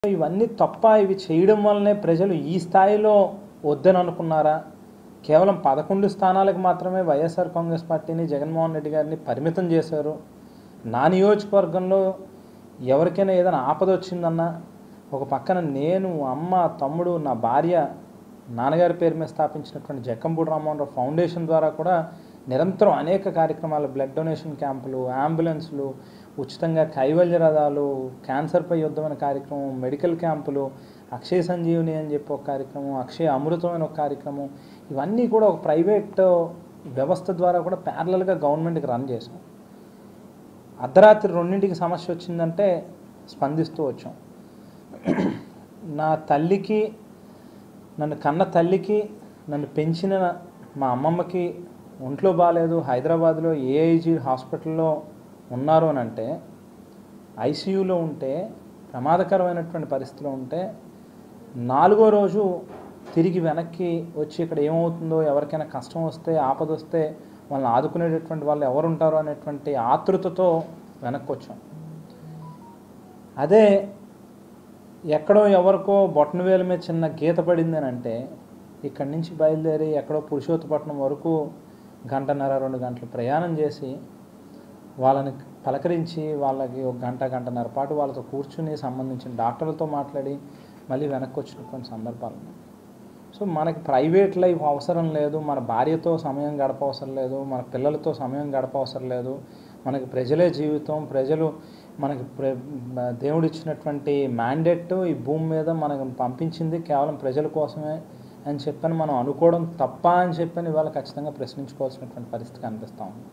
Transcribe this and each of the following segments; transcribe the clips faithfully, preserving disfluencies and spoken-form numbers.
ఇవన్నీ తప్ప ఇవి చేయడం వల్లనే ప్రజలు ఈ స్థాయిలో వద్దని అనుకున్నారా? కేవలం పదకొండు స్థానాలకు మాత్రమే వైఎస్ఆర్ కాంగ్రెస్ పార్టీని జగన్మోహన్ రెడ్డి గారిని పరిమితం చేశారు. నా నియోజకవర్గంలో ఎవరికైనా ఏదైనా ఆపద వచ్చిందన్నా ఒక పక్కన నేను, అమ్మ, తమ్ముడు, నా భార్య నాన్నగారి పేరు మీద స్థాపించినటువంటి జక్కంపూడి రామ్మోహన్ రావు ఫౌండేషన్ ద్వారా కూడా నిరంతరం అనేక కార్యక్రమాలు, బ్లడ్ డొనేషన్ క్యాంపులు, అంబులెన్స్లు, ఉచితంగా కైవల్య రథాలు, క్యాన్సర్పై యుద్ధం అనే కార్యక్రమం, మెడికల్ క్యాంపులు, అక్షయ సంజీవని అని చెప్పి ఒక కార్యక్రమం, అక్షయ అమృతం అనే ఒక కార్యక్రమం, ఇవన్నీ కూడా ఒక ప్రైవేట్ వ్యవస్థ ద్వారా కూడా ప్యారలల్గా గవర్నమెంట్కి రన్ చేసాం. అర్ధరాత్రి రెండింటికి సమస్య వచ్చిందంటే స్పందిస్తూ వచ్చాం. నా తల్లికి, నన్ను కన్న తల్లికి, నన్ను పెంచిన మా అమ్మమ్మకి ఒంట్లో బాగాలేదు, హైదరాబాద్లో ఏఐజీ హాస్పిటల్లో ఉన్నారు అని అంటే, ఐసీయూలో ఉంటే, ప్రమాదకరమైనటువంటి పరిస్థితిలో ఉంటే, నాలుగో రోజు తిరిగి వెనక్కి వచ్చి ఇక్కడ ఏమవుతుందో, ఎవరికైనా కష్టం వస్తే, ఆపద వస్తే వాళ్ళని ఆదుకునేటటువంటి వాళ్ళు ఎవరు ఉంటారో అనేటువంటి ఆతృతతో వెనక్కి వచ్చాం. అదే ఎక్కడో ఎవరికో బొట్టనవేలు మీద చిన్న గీత పడింది అని అంటే, ఇక్కడి నుంచి బయలుదేరి ఎక్కడో పురుషోత్తపట్నం వరకు గంటన్నర రెండు గంటలు ప్రయాణం చేసి వాళ్ళని పలకరించి వాళ్ళకి ఒక గంట గంటన్నర పాటు వాళ్ళతో కూర్చుని సంబంధించిన డాక్టర్లతో మాట్లాడి మళ్ళీ వెనక్కి వచ్చినటువంటి సందర్భాలు ఉన్నాయి. సో మనకి ప్రైవేట్ లైఫ్ అవసరం లేదు, మన భార్యతో సమయం గడప అవసరం లేదు, మన పిల్లలతో సమయం గడప అవసరం లేదు, మనకి ప్రజలే జీవితం, ప్రజలు మనకి దేవుడు ఇచ్చినటువంటి మ్యాండేట్ ఈ భూమి మీద మనకు పంపించింది కేవలం ప్రజల కోసమే అని చెప్పని మనం అనుకోవడం తప్ప అని చెప్పని ఇవాళ ఖచ్చితంగా ప్రశ్నించుకోవాల్సినటువంటి పరిస్థితి కనిపిస్తూ ఉంది.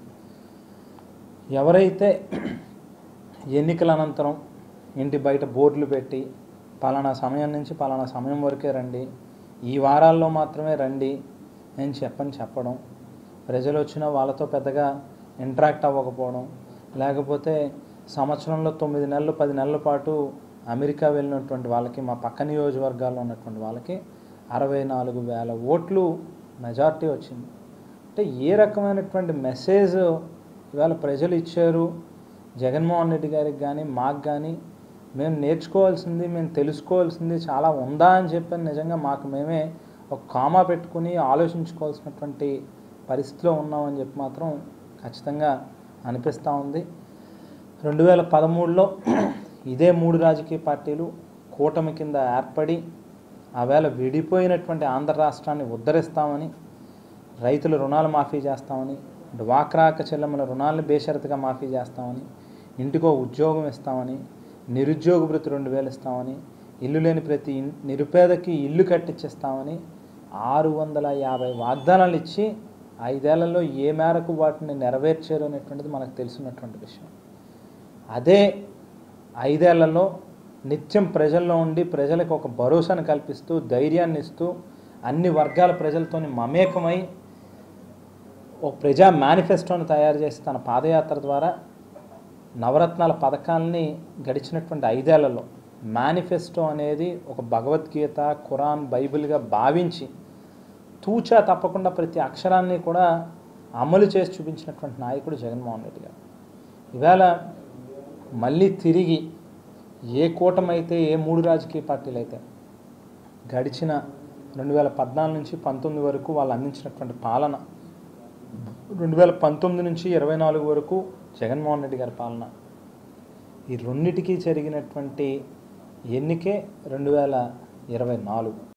ఎవరైతే ఎన్నికల అనంతరం ఇంటి బయట బోర్డులు పెట్టి పలానా సమయం నుంచి పలానా సమయం వరకే రండి, ఈ వారాల్లో మాత్రమే రండి అని చెప్పని చెప్పడం, ప్రజలు వచ్చిన వాళ్ళతో పెద్దగా ఇంటరాక్ట్ అవ్వకపోవడం, లేకపోతే సంవత్సరంలో తొమ్మిది నెలలు పది నెలల పాటు అమెరికా వెళ్ళినటువంటి వాళ్ళకి, మా పక్క నియోజకవర్గాల్లో ఉన్నటువంటి వాళ్ళకి అరవై నాలుగు వేల ఓట్లు మెజార్టీ వచ్చింది. అంటే ఏ రకమైనటువంటి మెసేజ్ ఇవాళ ప్రజలు ఇచ్చారు జగన్మోహన్ రెడ్డి గారికి కానీ మాకు కానీ, మేము నేర్చుకోవాల్సింది, మేము తెలుసుకోవాల్సింది చాలా ఉందా అని చెప్పని నిజంగా మాకు మేమే ఒక కామా పెట్టుకుని ఆలోచించుకోవాల్సినటువంటి పరిస్థితిలో ఉన్నామని చెప్పి మాత్రం ఖచ్చితంగా అనిపిస్తూ ఉంది. రెండు వేల పదమూడులో ఇదే మూడు రాజకీయ పార్టీలు కూటమి కింద ఏర్పడి ఆవేళ విడిపోయినటువంటి ఆంధ్ర రాష్ట్రాన్ని ఉద్ధరిస్తామని, రైతుల రుణాలు మాఫీ చేస్తామని, డ్వాక్రాక చెల్లెమ్మల రుణాలను బేషరతుగా మాఫీ చేస్తామని, ఇంటికో ఉద్యోగం ఇస్తామని, నిరుద్యోగ భృతి రెండు వేలు ఇస్తామని, ఇల్లు లేని ప్రతి నిరుపేదకి ఇల్లు కట్టించేస్తామని ఆరు వందల యాభై వాగ్దానాలు ఇచ్చి ఐదేళ్లలో ఏ మేరకు వాటిని నెరవేర్చారు అనేటువంటిది మనకు తెలిసినటువంటి విషయం. అదే ఐదేళ్లలో నిత్యం ప్రజల్లో ఉండి ప్రజలకు ఒక భరోసాను కల్పిస్తూ, ధైర్యాన్ని ఇస్తూ, అన్ని వర్గాల ప్రజలతోని మమేకమై ఒక ప్రజా మేనిఫెస్టోని తయారు చేసి తన పాదయాత్ర ద్వారా నవరత్నాల పథకాలని గడిచినటువంటి ఐదేళ్లలో మేనిఫెస్టో అనేది ఒక భగవద్గీత, ఖురాన్, బైబిల్గా భావించి తూచా తప్పకుండా ప్రతి అక్షరాన్ని కూడా అమలు చేసి చూపించినటువంటి నాయకుడు జగన్మోహన్ రెడ్డి గారు. ఇవాళ మళ్ళీ తిరిగి ఏ కూటమి అయితే, ఏ మూడు రాజకీయ పార్టీలు అయితే గడిచిన రెండు వేల పద్నాలుగు నుంచి పంతొమ్మిది వరకు వాళ్ళు అందించినటువంటి పాలన, రెండు వేల పంతొమ్మిది నుంచి ఇరవై నాలుగు వరకు జగన్మోహన్ రెడ్డి గారి పాలన, ఈ రెండిటికీ జరిగినటువంటి ఎన్నికే రెండు వేల ఇరవై నాలుగు.